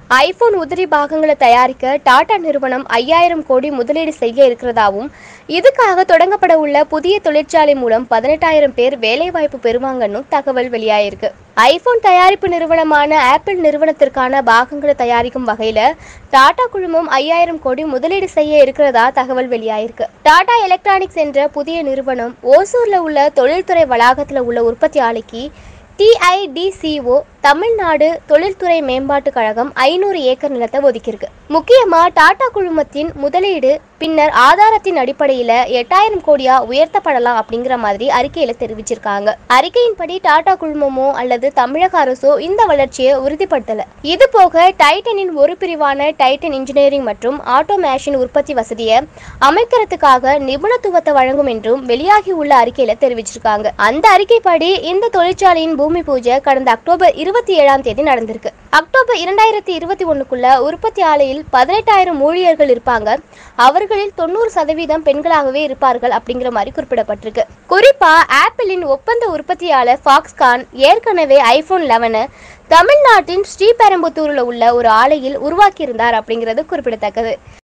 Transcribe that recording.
IPhone உதிரி பாகங்களை தயாரிக்க டாடா நிறுவனம் 5000 கோடி முதலீடு செய்ய இருக்கிறதாவும், இதுக்காக தொடங்கப்பட உள்ள புதிய தொழிற்சாலை மூலம் 18,000 பேர் வேலைவாய்ப்பு பெறுவாங்கன்னு தகவல் வெளியாயிருக்கு. ஐபோன் தயாரிப்பு நிறுவனமான ஆப்பிள் நிறுவனத்திற்கான பாகங்களை தயாரிக்கும் வகையில டாடா குழுமம் 5000 கோடி முதலீடு செய்ய இருக்கிறதா தகவல் வெளியாயிருக்கு. டாடா எலக்ட்ரானிக்ஸ் என்ற புதிய நிறுவனம் ஓசூர்ல உள்ள தொழில்துறை வளாகத்தில் உள்ள உற்பத்தி ஆலைக்கு TIDCO தமிழ்நாடு தொழில்துறை மேம்பாட்டு கழகம் 500 ஏக்கர் நிலத்தை ஒதுக்கியிருக்கு. முக்கியமா டாடா குழுமத்தின் முதலீடு பின்னர் ஆதாரத்தின் அடிப்படையில 8000 கோடியா உயர்த்தப்படலாம் அப்படிங்கிற மாதிரி அறிக்கையில தெரிவிச்சிருக்காங்க. அறிக்கையின்படி டாடா குழுமமோ அல்லது தமிழக அரசோ இந்த வளர்ச்சியை உறுதிப்படுத்தல. இது போக டைட்டனின் ஒரு பிரிவான டைட்டன் இன்ஜினியரிங் மற்றும் ஆட்டோமேஷன் உற்பத்தி வசதியை அமைக்கிறதுக்காக நிபுணத்துவத்தை வழங்கும் என்றும் வெளியாகி உள்ள அறிக்கையில தெரிவிச்சிருக்காங்க. அந்த அறிக்கைப்படி இந்த தொழிற்சாலையின் பூமி பூஜை கடந்த அக்டோபர் 27ஆம் தேதி நடந்திருக்கு. அக்டோபர் 2021க்குள்ள உற்பத்தி ஆலையில் 18,000 ஊழியர்கள் இருப்பாங்க. அவர்களில் 90% பெண்களாகவே இருப்பார்கள் அப்படிங்கிற மாதிரி குறிப்பிடப்பட்டிருக்கு. குறிப்பா ஆப்பிளின் ஒப்பந்த உற்பத்தியாளர் ஃபாக்ஸ்கான் ஏற்கனவே ஐபோன் 11 தமிழ்நாட்டின் ஸ்ரீபெரும்புத்தூர்ல உள்ள ஒரு ஆலையில் உருவாக்கியிருந்தார் அப்படிங்கிறது குறிப்பிடத்தக்கது.